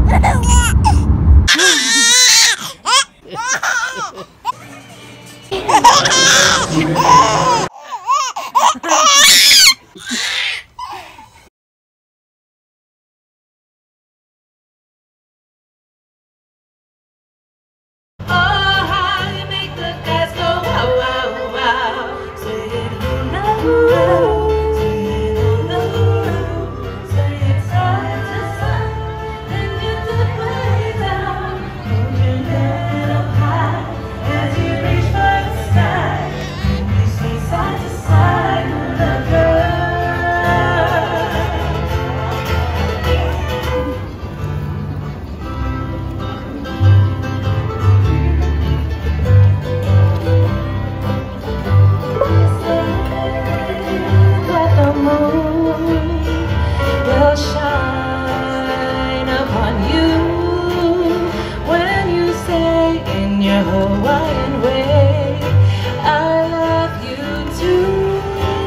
Hawaiian way. I love you too.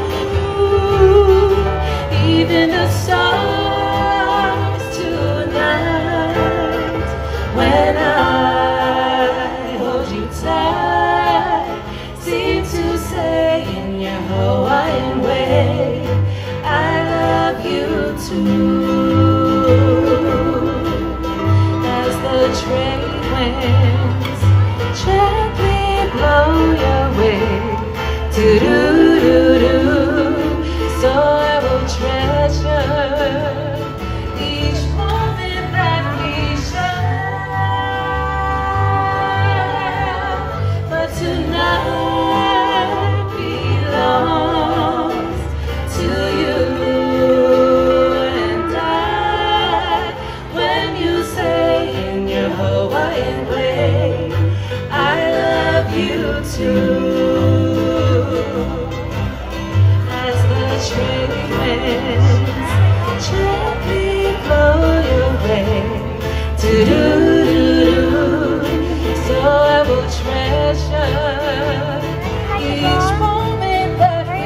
Even the stars tonight, when I hold you tight, seem to say in your Hawaiian way, I love you too. As the trade winds gently blow your way, do-do-do-do, so I will treasure each moment that we share. But tonight belongs to you and I. When you say in your Hawaiian way, I love you too. As the trade winds gently blow your way, do-do-do-do, so I will treasure each moment that we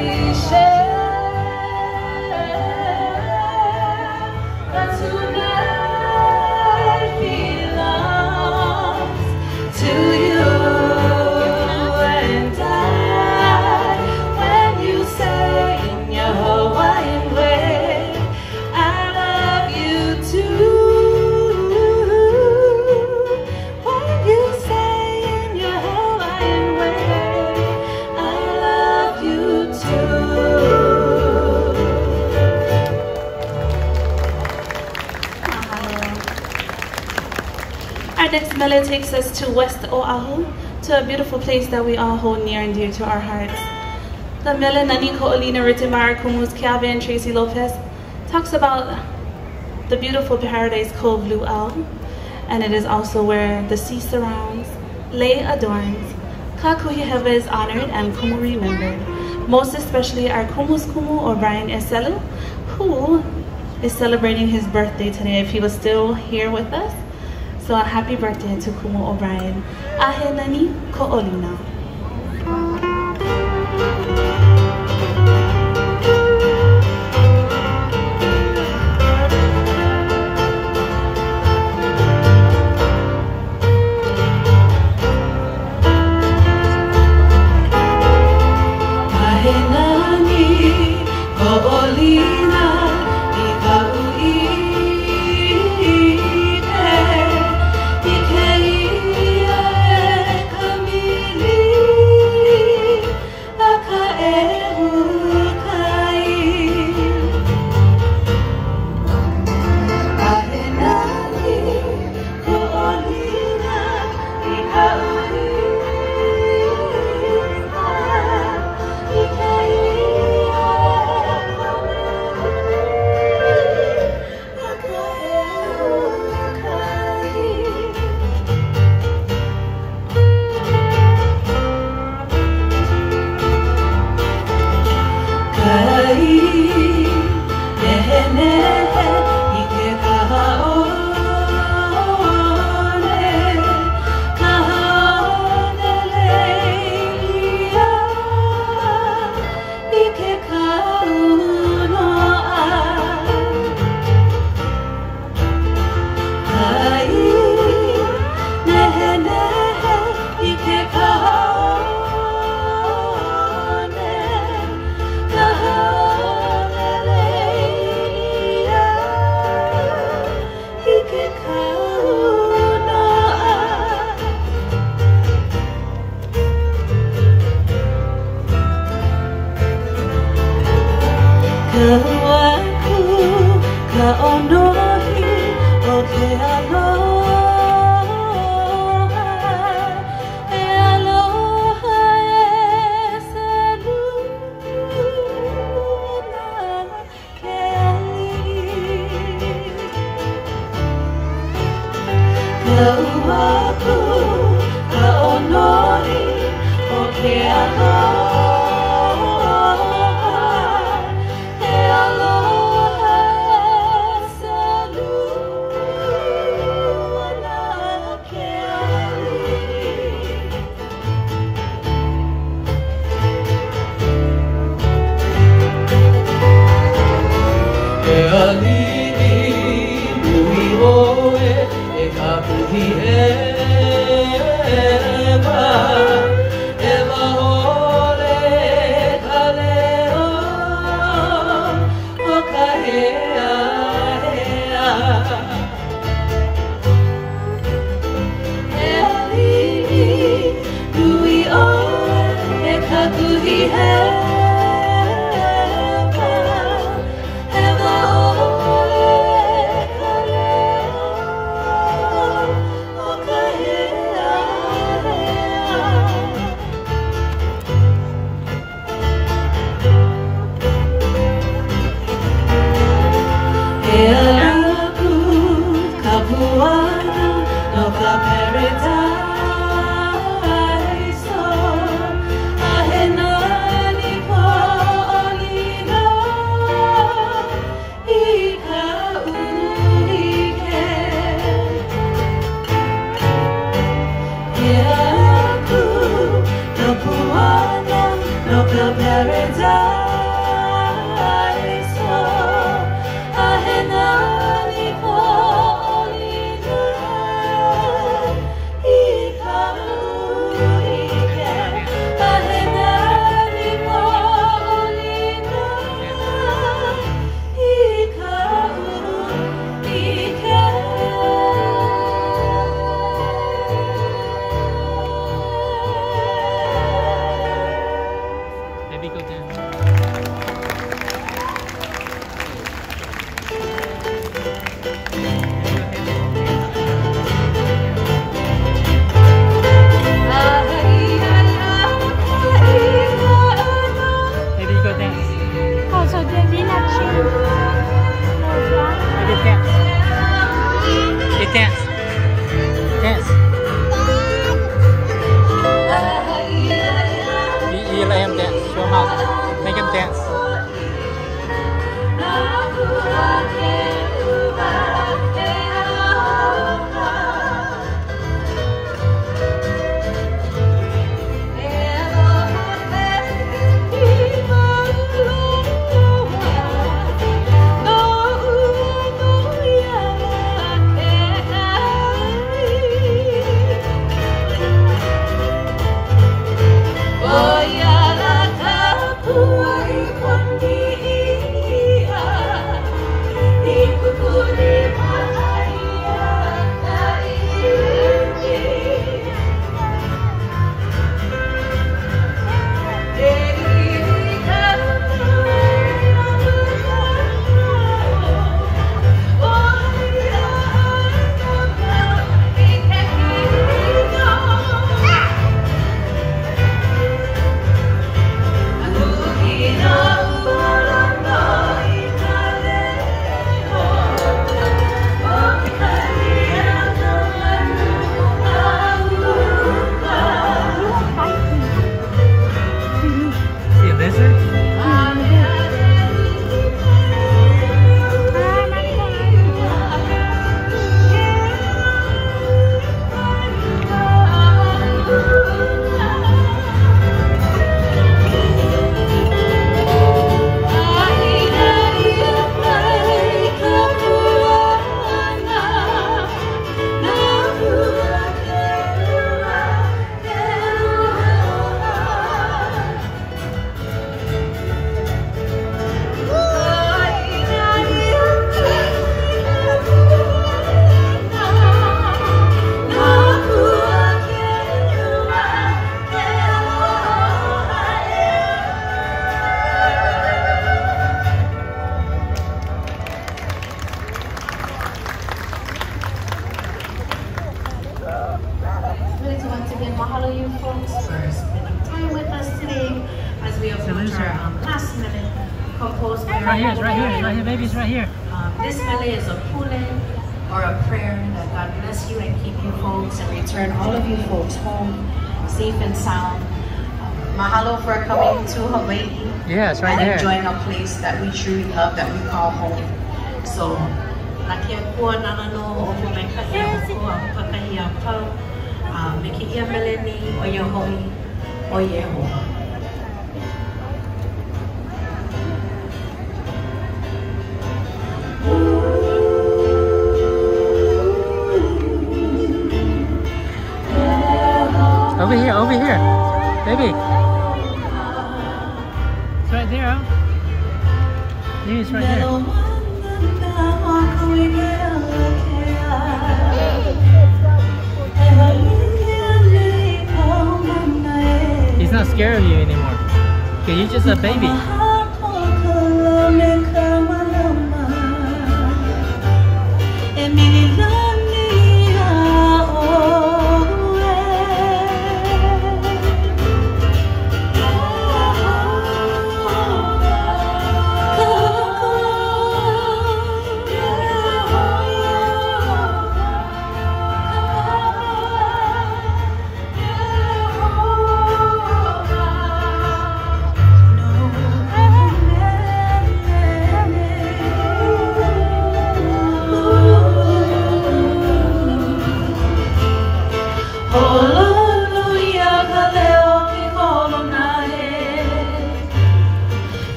share. But tonight belongs to you and I. When you say in your Hawaiian way, I love you too. When you say in your Hawaiian way, I love you too. Our next melody takes us to West Oahu, to a beautiful place that we all hold near and dear to our hearts. The mele Nani Ko'olina written by our Kumu's Calvin Tracy Lopez talks about the beautiful Paradise Cove Luau, and it is also where the sea surrounds, Lei adorns, Kakuhiheva is honored, and Kumu remembered. Most especially our Kumu's Kumu, O'Brien Eselu, who is celebrating his birthday today if he was still here with us. So a happy birthday to Kumu O'Brien. Ahe Nani Ko'olina. Ahe Nani Ko'olina, Ika'u'ike, Ikeia e Kamili. Right here, baby, it's right here. This melee is a pule or a prayer that God bless you and keep you folks and return all of you folks home safe and sound. Mahalo for coming to Hawaii. Yeah, it's right and there. Enjoying a place that we truly love, that we call home. So, nakia kua nana no opo me ka ia oko a pakahia pau. Me ki ia meleni o ia hoi o Yeho. Over here, baby. It's right there, huh? Yeah, it's right there. He's not scared of you anymore. Okay, you're just a baby.